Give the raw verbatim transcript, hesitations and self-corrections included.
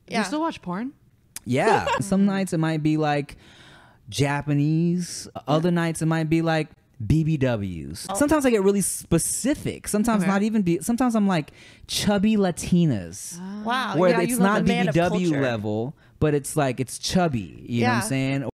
Yeah. You still watch porn? Yeah. Some nights it might be like Japanese. Other nights it might be like B B Ws. Oh. Sometimes I get really specific. Sometimes Okay. not even be. Sometimes I'm like chubby Latinas. Wow. Where yeah, it's you love not the man B of B W culture. level, but it's like it's chubby. You Yeah. know what I'm saying?